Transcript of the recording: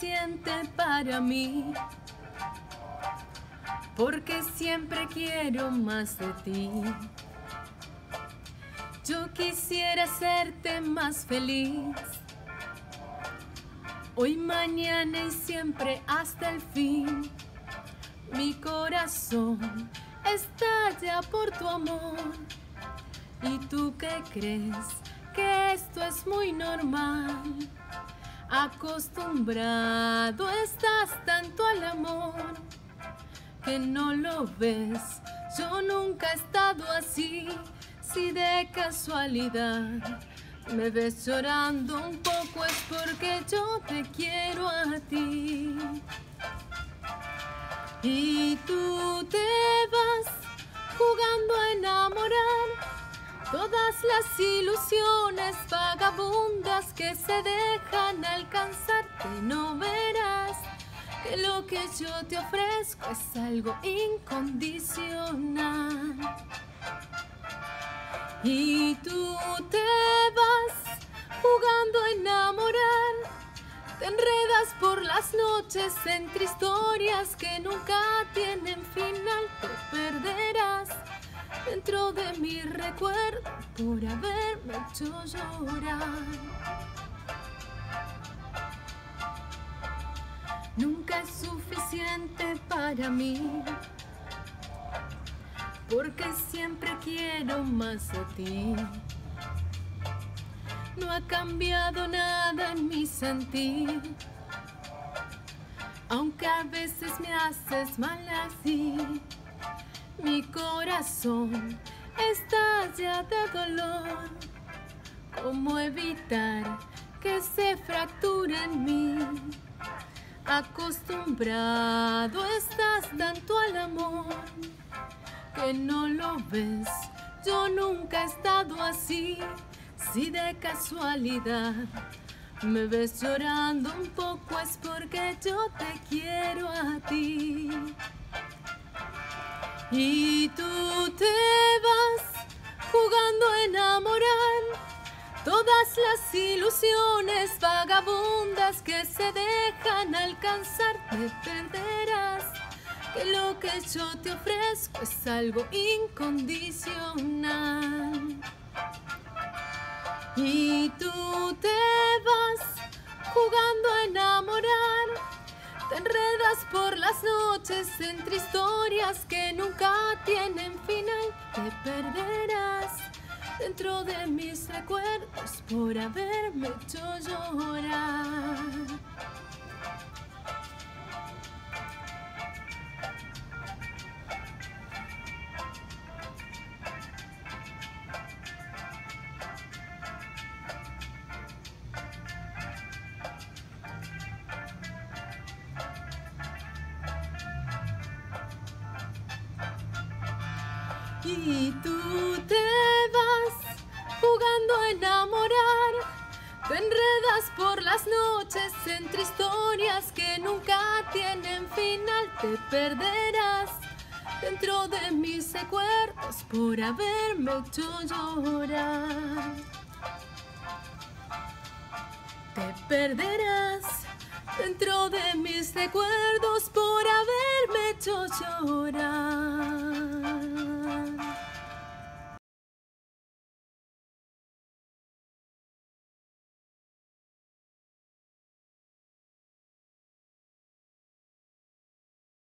suficiente para mí, porque siempre quiero más de ti. Yo quisiera hacerte más feliz, hoy, mañana y siempre hasta el fin. Mi corazón estalla por tu amor. ¿Y tú qué crees? Que esto es muy normal. Acostumbrado estás tanto al amor que no lo ves. Yo nunca he estado así. Si de casualidad me ves llorando un poco, es porque yo te quiero a ti. Y tú te vas jugando a enamorar todas las ilusiones vagabundas que se dejan alcanzarte. No verás que lo que yo te ofrezco es algo incondicional. Y tú te vas jugando a enamorar, te enredas por las noches entre historias que nunca tienen final. Te perderás dentro de mi recuerdo por haberme hecho llorar. Nunca es suficiente para mí, porque siempre quiero más de ti. No ha cambiado nada en mi sentir, aunque a veces me haces mal así. Mi corazón estalla de dolor. ¿Cómo evitar que se fracture en mí? Acostumbrado estás tanto al amor que no lo ves. Yo nunca he estado así. Si de casualidad me ves llorando un poco, es porque yo te quiero a ti. Y tú te vas jugando a enamorar todas las ilusiones vagabundas que se dejan alcanzar. Te perderás que lo que yo te ofrezco es algo incondicional. Y tú te vas jugando a enamorar, te enredas por las noches entre historias que nunca tienen final. Te perderás dentro de mis recuerdos por haberme hecho llorar. Y tú te vas jugando a enamorar, te enredas por las noches entre historias que nunca tienen final. Te perderás dentro de mis recuerdos por haberme hecho llorar. Te perderás dentro de mis recuerdos por haberme hecho llorar.